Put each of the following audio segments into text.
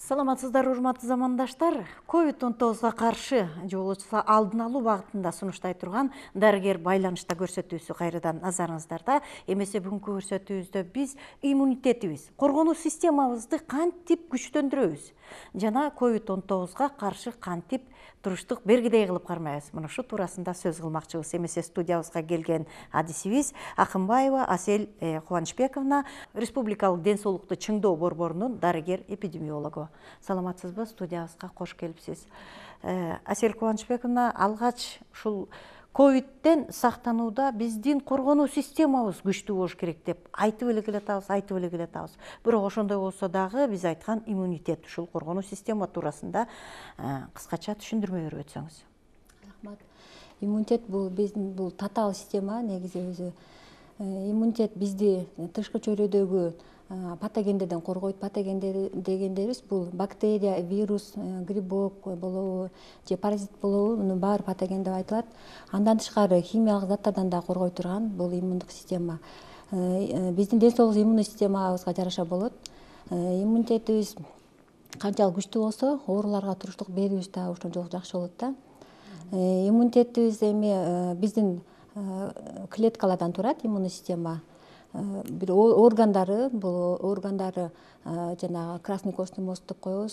Саламатсыздар, урматтуу замандаштар. COVID-19 каршы же болбосо алдын алуу багытында сунуштай турган дарыгер байланышта көрсөтүүсү кайрадан назарыңыздарда. Эмесе бүгүнкү көрсөтүүбүздө биз иммунитетибиз, коргонуу системабызды кантип күчтөндүрөбүз жана COVID-19 каршы кантип туруштук бергидей кылып кармайбыз. Мына ушу туурасында сөз кылмакчыбыз. Эмесе студиябызга келген адисибиз Акынбаева Асель Кубанычбековна, Республикалык ден соолукту чыңдоо борборунун дарыгер эпидемиологу. Саламатсызбы, студиябызга кош келипсиз. Асель Кубанычбековна, алгач ушул ковидтен сактанууда биздин коргонуу системабыз күчтүү болуш керек деп айтып эле келатабыз. Бирок ошондой болсо дагы биз айткан иммунитет, ушул коргонуу система туурасында кыскача түшүндүрмө берип өтсөңүз. Рахмат. Иммунитет бул татаал система негизи өзү. Иммунитет бизди тышкы чөйрөдөгү патогендерден коргойт. Патогендер дегендерибиз бул бактерия, вирус, грибок болобу же паразит болобу, мунун баары патоген деп айтылат. Андан тышкары химиялык заттардан да коргой турган бул иммундук система. Биздин ден соолук иммундук системабызга жараша болот. Иммунитетибиз канчалык күчтүү болсо, ооруларга туруштук берүүбүз да ошончолук жакшы болот да. Иммунитетибиз эми биздин клеткалардан турат иммундук система. Бир органдары, бул органдары жанагы красный костный мозг деп коебуз,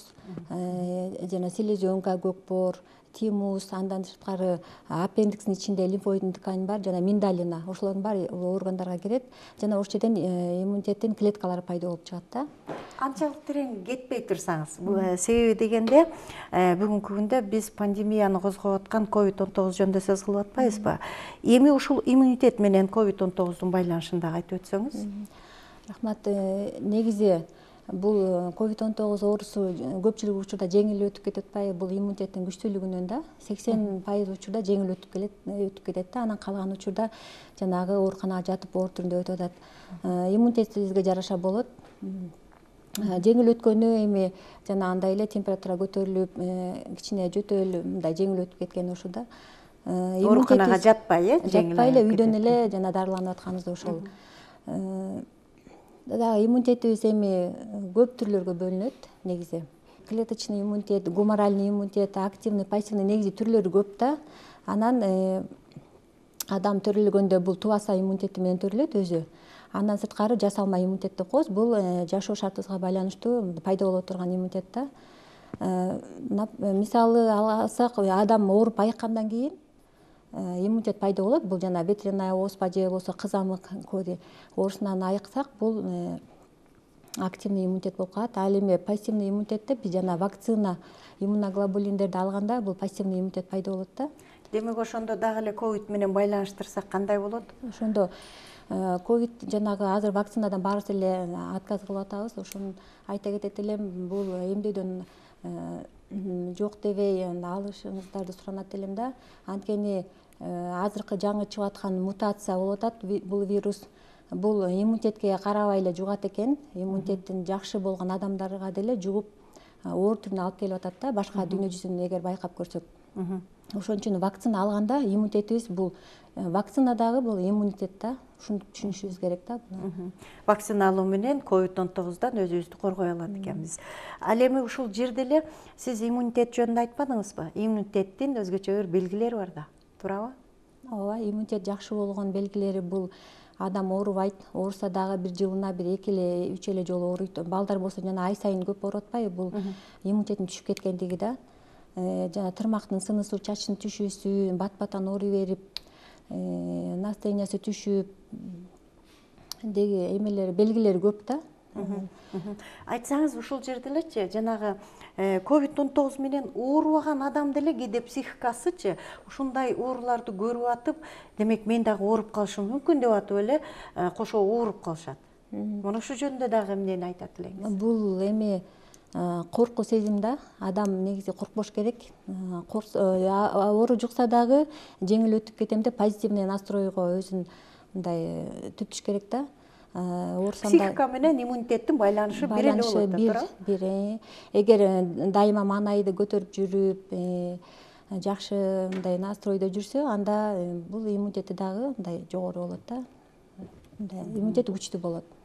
жана селезенка, көкпор, тимус, андан тышкары аппендикстин ичинде лимфоидный ткань бар, жана миндалина, ошолордун баары органдарга кирет, жана ошол жерден иммунитеттин клеткалары пайда болуп чыгат да. Анчалык терең кетпей турсаңыз, себеби дегенде бүгүнкү күндө биз пандемияны козгоп аткан COVID-19 жөнүндө сөз кылып атпайбызбы? Эми ушул иммунитет менен COVID-19дун байланышын дагы айтып өтсөңүз. Рахмат. Негизи бул COVID-19 оорусу көпчүлүк учурда жеңил өтүп кетип атпайбы? Бул иммунитеттин күчтүүлүгүнөн да 80% учурда жеңил өтүп кетет да, анан калган учурда жанагы ооруканага жатып оор түрүндө өтүп атат. Иммунитетибизге жараша болот. Жеңил өткөнү эми жана андай эле температура көтөрүлүп, кичине жөтөл мындай жеңил өтүп кеткени ошо да. Ооруканага жатпай, жатпай эле үйдөн эле жана дарыланып атканыбыз ошол. Дагы иммунитетибиз эми көп түрлөргө бөлүнөт негизи. Клеточный иммунитет, гуморальный иммунитет, активный, пассивный негизи түрлөрү көп да. Анан адам төрөлгөндө бул тубаса иммунитети менен төрөлөт өзү. Андан сырткары жасалма иммунитет деп коебуз. Бул жашоо шартыбызга байланыштуу пайда боло турган иммунитет да. Мисалы алсак, адам ооруп айыккандан кийин иммунитет пайда болот. Бул жана ветряная оспа же болбосо кызамык оорусунан айыксак, бул активный иммунитет болуп калат. Ал эми пассивный иммунитетте биз жана вакцина, иммуноглобулиндерди алганда бул пассивный иммунитет пайда болот да. Демек ошондо дагы эле ковид менен байланыштырсак кандай болот? Ошондо ковид жанагы азыр вакцинадан баарыбыз эле отказ кылып атабыз. Ошону айта кетет элем, бул эмдөөдөн жок дебей алышыңыздарды суранат элем да. Анткени азыркы жаңы чыгып аткан мутация болуп атат. Бул вирус бул иммунитетке карабай эле жугат экен. Иммунитеттин жакшы болгон адамдарга деле жугуп оор түрүнө алып келип атат да, башка дүйнө жүзүн эгер байкап көрсөк. Ошон үчүн вакцина алганда иммунитетибиз бул вакцина дагы бул иммунитет да. Ушуну түшүнүшүбүз керек да. Вакцина алуу менен COVID-19дан өзүбүздү коргой алат экенбиз. Ал эми ушул жерде эле сиз иммунитет жөнүндө айтпадыңызбы? Иммунитеттин өзгөчө бир белгилери бар да. Туурабы? Ооба, иммунитет жакшы болгон белгилери бул адам оорубайт. Ооруса дагы бир жылына бир 2 эле 3 эле жолу ооруйт. Балдар болсо жана ай сайын көп ооруп атпайбы? Бул иммунитеттин түшүп кеткендиги да. Жана тырмактын сынысу, чачтын түшүүсү, бат-баттан ооруй берип, настроениясы түшүп деги эмелери, белгилери көп да. Айтсаңыз ушул жерде элечи, жанагы COVID-19 менен оорубаган адам деле кээде психикасычы ушундай ооруларды көрүп атып, демек мен дагы ооруп калышым мүмкүн деп атып эле кошо ооруп калышат. Мына ушу жөнүндө дагы эмнени айтат элеңиз? Бул эми коркуу сезим да. Адам негизи коркпош керек. Оору жукса дагы жеңил өтүп кетем деп позитивный настройго өзүн мындай түптүш керек да. Психика менен иммунитеттин байланышы бир эле болот да, туура? Бир. Эгер дайыма маанайды көтөрүп жүрүп, жакшы мындай настройдо жүрсө, анда бул иммунитети дагы мындай жогору болот да. Иммунитети күчтүү болот.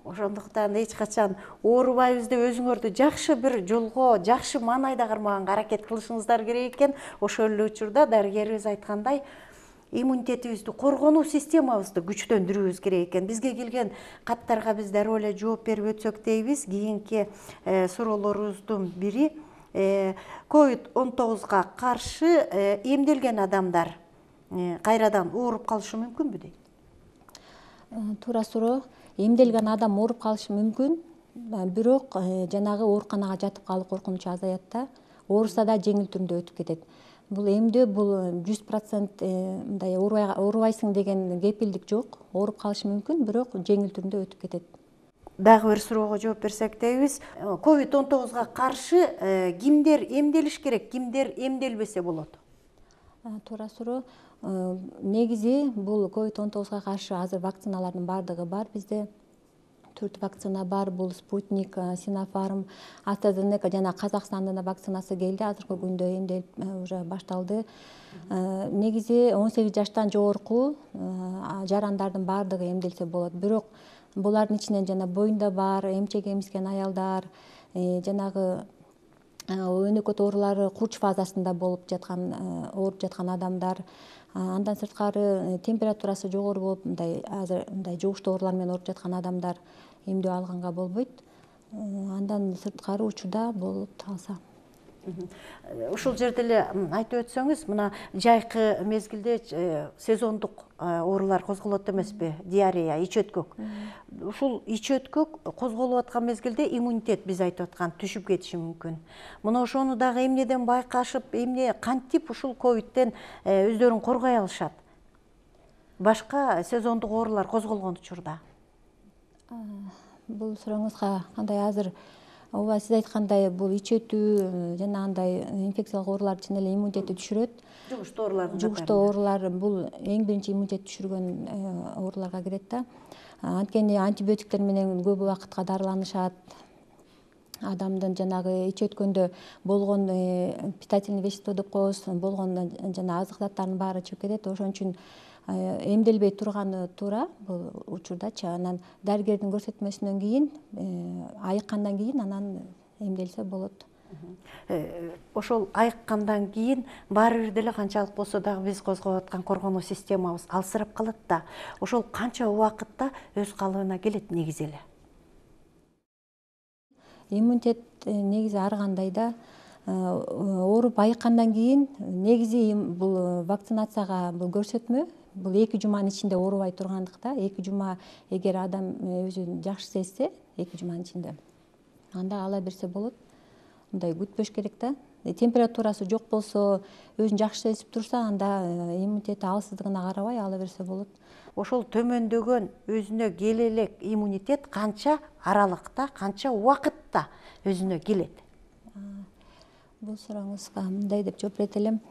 Ошондуктан эч качан оорубайбыз деп өзүңөрдү жакшы бир жолго, жакшы маанайда кармаганга аракет кылышыңыздар керек экен. Ошол эле учурда дарыгерибиз айткандай, иммунитетибизди, коргонуу системабызды күчтөндүрүүбүз керек экен. Бизге келген каттарга биз дароо эле жооп берип өтсөк дейбиз. Кийинки суроолорубуздун бири COVID-19 каршы эмделген адамдар кайрадан ооруп калышы мүмкүнбү дейт? Туура суроо. Эмделген адам ооруп калышы мүмкүн, бирок жанагы ооруканага жатып калуу коркунучу азаят да. Ооруса да жеңил түрүндө өтүп кетет. Бул эмдөө бул 100% мындай оорубайсың деген кепилдик жок. Ооруп калышы мүмкүн, бирок жеңил түрүндө өтүп кетет. Дагы бир суроого жооп берсек дейбиз. COVID-19 каршы кимдер эмделиш керек, кимдер эмделбесе болот? Туура суроо. Негизи бул COVID-19 каршы азыр вакциналардын баардыгы бар бизде. 4 вакцина бар. Бул Спутник, Sinopharm, AstraZeneca жана Казакстандын да вакцинасы келди. Азыркы күндө эмделип уже башталды. Негизи 18 жаштан жогорку жарандардын баардыгы эмделсе болот. Бирок булардын ичинен жана боюнда бар, эмчек эмизген аялдар, жанагы өнөкөт оорулары курч фазасында ооруп жаткан адамдар, андан сырткары температурасы жогору болуп азыр мындай жугуштуу оорулар менен ооруп жаткан адамдар эмдөө алганга болбойт. Андан сырткары учурда болуп калса. Ушул жерде эле айтып өтсөңүз, мына жайкы мезгилде сезондук оорулар козголот эмеспи? Диарея, ич өткөк. Ушул ич өткөк козголуп аткан мезгилде иммунитет биз айтып аткан түшүп кетиши мүмкүн. Мына ошону дагы эмнеден байкашып, эмне кантип ушул ковидтен өздөрүн коргой алышат? Башка сезондук оорулар козголгон учурда. Бул сурооңузга кандай азыр ооба сиз айткандай бул ич өтүү жана андай инфекциялык оорулар чын эле иммунитетти түшүрөт. Жугуштуу оорулар. Жугуштуу оорулар бул эң биринчи иммунитет түшүргөн ооруларга кирет да. Анткени антибиотиктер менен көп убакытка дарыланышат. Адамдын жанагы ич өткөндө болгон питательный вещество деп коебуз, болгон жана азык заттардын баары чыгып кетет. Ошон үчүн эмделбей турганы туура бул учурдачы. Анан дарыгердин көрсөтмөсүнөн кийин, айыккандан кийин анан эмделсе болот. Ошол айыккандан кийин баары бир деле канчалык болсо дагы биз козгоп аткан коргонуу системабыз алсырап калат да. Ошол канча убакытта өз калыбына келет негизи эле? Иммунитет негизи ар кандай да. Ооруп айыккандан кийин негизи бул вакцинацияга бул көрсөтмө бул 2 жуманын ичинде оорубай тургандыкта, 2 жума эгер адам өзүн жакшы сезсе, 2 жуманын ичинде анда ала берсе болот. Мындай күтпөш керек да. Температурасы жок болсо, өзүн жакшы сезип турса, анда иммунитети алсыздыгына карабай ала берсе болот. Ошол төмөндөгөн өзүнө келе элек иммунитет канча аралыкта, канча убакытта өзүнө келет? Бул сурооңузга мындай деп жооп берет элем.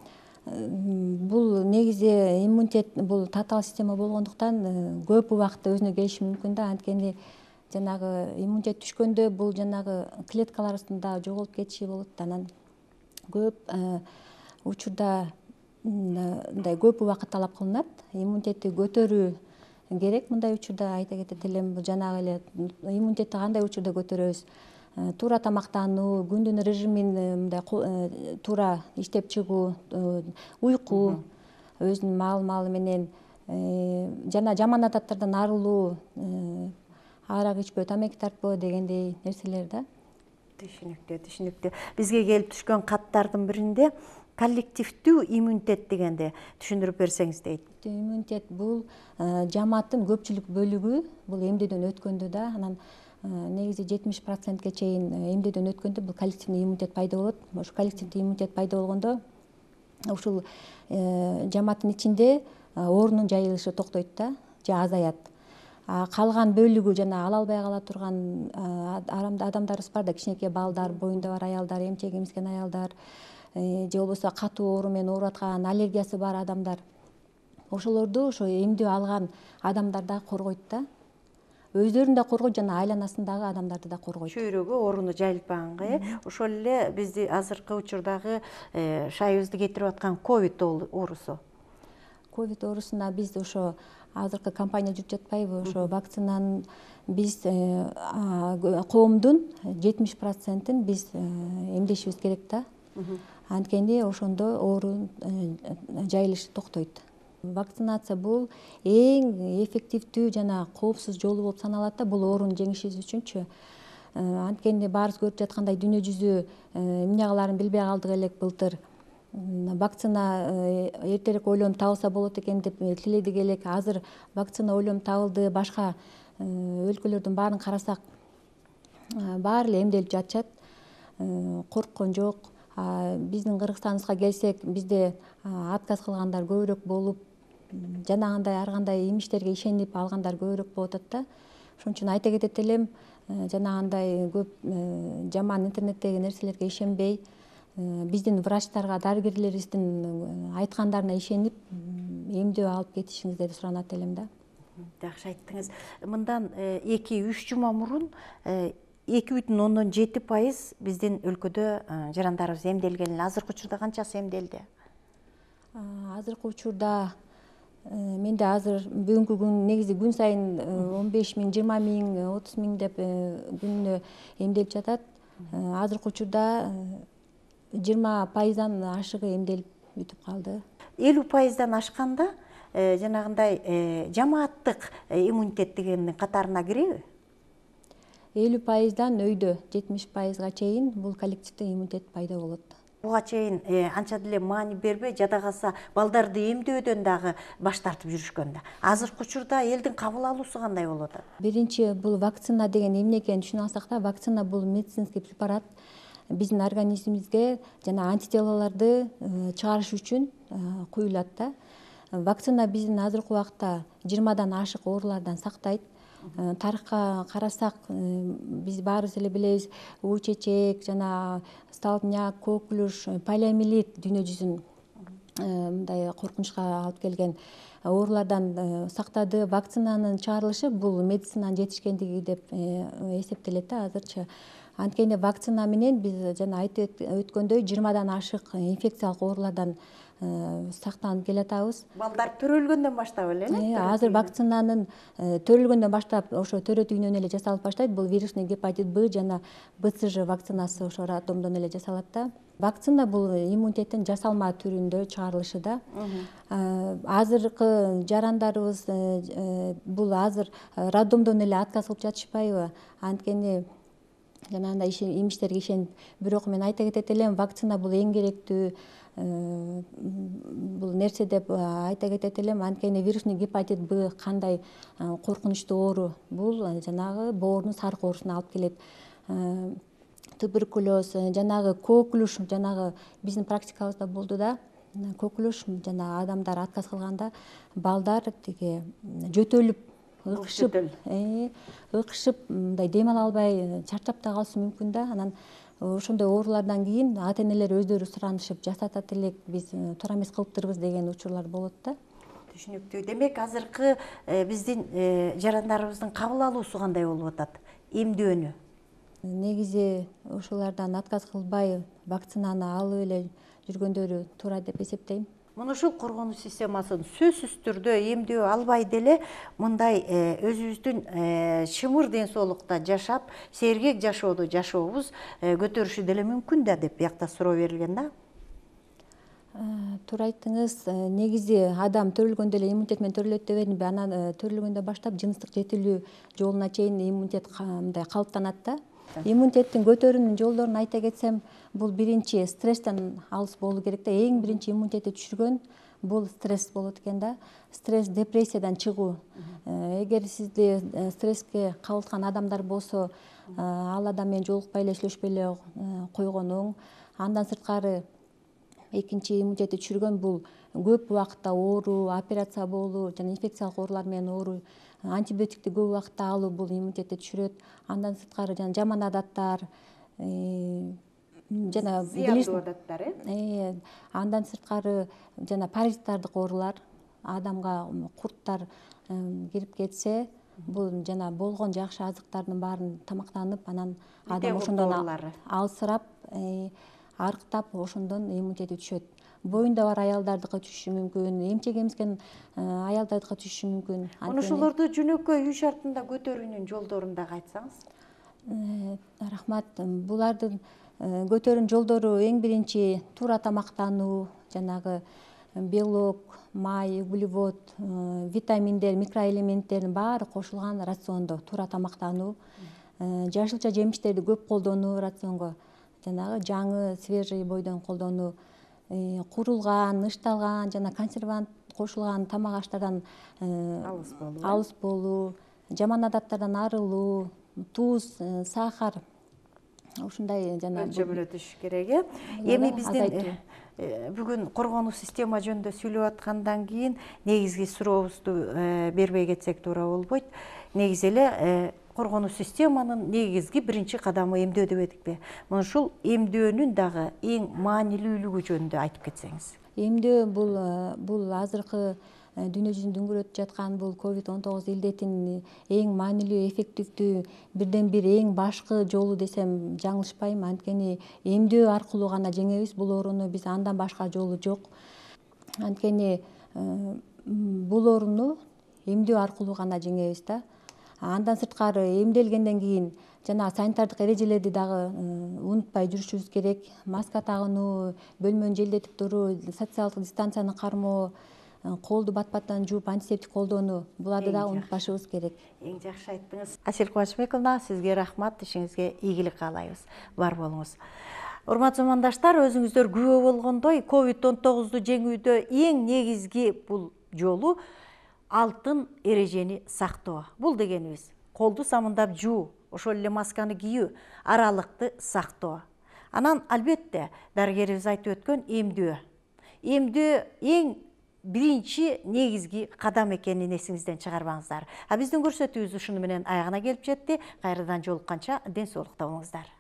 Бул негизи иммунитет бул татаал система болгондуктан көп убакытта өзүнө келиши мүмкүн да. Анткени жанагы иммунитет түшкөндө бул жанагы клеткаларында жоголуп кетиши болот. Анан көп учурда мындай көп убакыт талап кылынат. Иммунитетти көтөрүү керек мындай учурда айта кетет элем. Жанагы эле иммунитетти кандай учурда көтөрөбүз? Туура тамактануу, күндүн режимин мындай туура иштеп чыгуу, уйку, өзүнүн маал менен жана жаман адаттардан арылуу, арак ичпөө, тамеки тартпоо дегендей нерселер да. Түшүнүктүү. Бизге келип түшкөн каттардын биринде коллективдүү иммунитет дегенди түшүндүрүп берсеңиз дейт. Иммунитет бул жамааттын көпчүлүк бөлүгү бул эмдөөдөн өткөндө да, анан негизи 70%ке чейин эмдөөдөн өткөндө бул коллективный иммунитет пайда болот. Ошо коллективный иммунитет пайда болгондо ушул жамааттын ичинде оорунун жайылышы токтойт да, же азаят. Калган бөлүгү жана ала албай кала турган адамдарыбыз бар да, кичинекей балдар, боюнда бар аялдар, эмчек эмизген аялдар, же болбосо катуу оору менен ооруп аткан, аллергиясы бар адамдар. Ошолорду ошо эмдөө алган адамдар да коргойт да. Өздөрүн да коргойт жана айланасындагы адамдарды да коргойт. Чөйрөгө ооруну жайылтпаганга, ошол эле бизди азыркы учурдагы шайыбызды кетирип аткан ковид оорусу. ковид оорусуна биз ошо азыркы кампания жүрүп жатпайбы, ошо вакцинанын биз коомдун 70%-ин биз эмдешибиз керек да. Анткени ошондо оору жайылышы токтойт. Вакцинация бул эң эффективдүү жана коопсуз жолу болуп саналат да, бул ооруну жеңишибиз үчүнчү. Анткени баарыбыз көрүп жаткандай дүйнө жүзү эмне кылаарын билбей калдык элек былтыр. Вакцина эртерээк ойлонуп табылса болот экен деп тиледик элек. Азыр вакцина ойлонуп табылды. Башка өлкөлөрдүн баарын карасак, баары эле эмделип жатышат. Корккон жок. Биздин Кыргызстаныбызга келсек, бизде отказ кылгандар көбүрөөк болуп, жанагындай ар кандай имиштерге ишенип алгандар көбүрөөк болуп атат да. Ошон үчүн айта кетет элем, жанагындай көп жаман интернеттеги нерселерге ишенбей, биздин врачтарга, дарыгерлерибиздин айткандарына ишенип, эмдөө алып кетишиңиздерди суранат элем да. Жакшы айттыңыз. Мындан 2-3 жума мурун 2,7% биздин өлкөдө жарандарыбыз эмделген. Азыркы учурда канчасы эмделди? Азыркы учурда менде азыр бүгүнкү күн негизи күн сайын 15 миң, 20 миң, 30 миң деп күнүнө эмделип жатат. Азыркы учурда 20%дан ашыгы эмделип бүтүп калды. 50%дан ашканда жанагындай жамааттык иммунитет дегендин катарына киреби? 50%дан өйдө 70%га чейин бул коллективдик иммунитет пайда болот. Буга чейин анча деле маани бербей, жада калса балдарды эмдөөдөн дагы баш тартып жүрүшкөн да. Азыркы учурда элдин кабыл алуусу кандай болуп атат? Биринчи, бул вакцина деген эмне экенин түшүнө алсак да, вакцина бул медицинский препарат. Биздин организмибизге жана антителолорду чыгарыш үчүн куюлат да. Вакцина биздин азыркы убакта 20дан ашык оорулардан сактайт. Тарыхка карасак, биз баарыбыз эле билебиз, УЧЧ, жана столбняк, коклюш, полиомиелит дүйнө жүзүн мындай коркунучка алып келген оорулардан сактады. Вакцинанын чыгарылышы бул медицинанын жетишкендиги деп эсептелет да азырчы. Анткени вакцина менен биз жана айтып өткөндөй 20дан ашык инфекциялык оорулардан сактанып келатабыз. Балдар төрөлгөндөн баштап эле? Азыр вакцинанын төрөлгөндөн баштап ошо төрө түйүнөн эле жасалып баштайт. Бул вирусный гепатит Б жана БЦЖ вакцинасы ошо атомдон эле жасалат да. Вакцина бул иммунитеттин жасалма түрүндө чыгарылышы да. Азыркы жарандарыбыз бул азыр роддомдон эле отказ кылып жатышпайбы? Анткени жанагындай имиштерге ишенип, бирок мен айта кетет элем, вакцина бул эң керектүү бул нерсе деп айта кетет элем. Анткени вирусный гепатит Б кандай коркунучтуу оору, бул жанагы боордун сарык оорусуна алып келет. Туберкулез, жанагы коклюш, жанагы биздин практикабызда болду да. Коклюш жана адамдар отказ кылганда балдар тиги жөтөлүп, ыкышып, мындай дем ала албай чарчап да калышы мүмкүн да. Анан ошондой оорулардан кийин ата-энелер өздөрү суранышып, жасатат элек, биз туура эмес кылыптырбыз деген учурлар болот да. Түшүнүктүү. Демек, азыркы биздин жарандарыбыздын кабыл алуусу кандай болуп атат? Эмдөөнү? Негизи ошолордан отказ кылбай вакцинаны алып эле жүргөндөрү туура деп эсептейм. Муну ушул коргонуч системасын сөзсүз түрдө эмдөө албай деле мындай өзүбүздүн чымыр ден соолукта жашап, сергек жашоодо жашообуз көтөрүшү деле мүмкүн да деп биякта суроо берилген да. Туура айттыңыз. Негизи адам төрөлгөндө эле иммунитет менен төрөлөт дебедимби? Анан төрөлгөндөн баштап жыныстык жетилүү жолуна чейин иммунитет мындай калыптанат да. Иммунитеттин көтөрүүнүн жолдорун айта кетсем, бул биринчи стресстен алыс болуу керек да. Эң биринчи иммунитетти түшүргөн бул стресс болот экен да. Стресс депрессиядан чыгуу. Эгер сизди стресске кабылткан адамдар болсо, ал адам менен жолукпай эле сүйлөшпөй эле койгон оң. Андан сырткары экинчи иммунитетти түшүргөн бул көп убакытта ооруу, операция болуу жана инфекциялык оорулар менен ооруу, антибиотикти көп убакытта алуу бул иммунитетти түшүрөт. Андан сырткары жана жаман адаттар, жана зыяндуу адаттар, андан сырткары жана паразиттардык оорулар, адамга курттар кирип кетсе, бул жана болгон жакшы азыктардын баарын тамактанып, анан адам ошондон алсырап, арыктап, ошондон иммунитети түшөт. боюнда бар аялдардыкы түшүшү мүмкүн, эмчек эмизген аялдардыкы түшүшү мүмкүн. Ошолорду жөнөкөй үй шартында көтөрүүнүн жолдорун дагы айтсаңыз. Рахмат. Булардын көтөрүүнүн жолдору эң биринчи туура тамактануу, жанагы белок, май, углевод, витаминдер, микроэлементтердин баары кошулган рациондо туура тамактануу, жашылча жемиштерди көп колдонуу рационго, жанагы жаңы, свежий бойдон колдонуу, куурулган, нышталган жана консервант кошулган тамак аштардан алыс болуу, жаман адаттардан арылуу, туз, сахар, ушундай жана өлчөмүнө түшүш керек. Эми биздин бүгүн коргонуу система жөнүндө сүйлөп аткандан кийин негизги сурообузду бербей кетсек туура болбойт. Негизи эле коргонуу системанын негизги биринчи кадамы эмдөө деп эдикпи? Мына ушул эмдөөнүн дагы эң маанилүүлүгү жөнүндө айтып кетсеңиз. Эмдөө бул азыркы дүйнө жүзүн дүңгүрөтүп жаткан бул COVID-19 илдетинин эң маанилүү, эффективдүү, бирден бир эң башкы жолу десем жаңылышпайм. Анткени эмдөө аркылуу гана жеңебиз бул ооруну, биз андан башка жолу жок. Анткени бул ооруну эмдөө аркылуу гана жеңебиз да. Андан сырткары эмделгенден кийин жана санитардык эрежелерди дагы унутпай жүрүшүбүз керек. Маска тагынуу, бөлмөнү желдетип туруу, социалдык дистанцияны кармоо, колду бат-баттан жууп, антисептик колдонуу, буларды дагы унутпашыбыз керек. Эң жакшы айттыңыз. Асель Кубанычбековна, сизге рахмат, ишиңизге ийгилик каалайбыз. Бар болуңуз. Урматтуу замандаштар, өзүңүздөр күбө болгондой, COVID-19 жеңүүдө эң негизги бул жолу алтын эрежени сактоо. Бул дегенибиз колду самындап жуу, ошол эле масканы кийүү, аралыкты сактоо. Анан албетте дарыгерибиз айтып өткөн эмдөө. Эмдөө эң биринчи негизги кадам экенин эсиңизден чыгарбаңыздар. Биздин көрсөтүүбүз ушуну менен аягына келип жетти. Кайрадан жолукканча ден соолукта болуңуздар.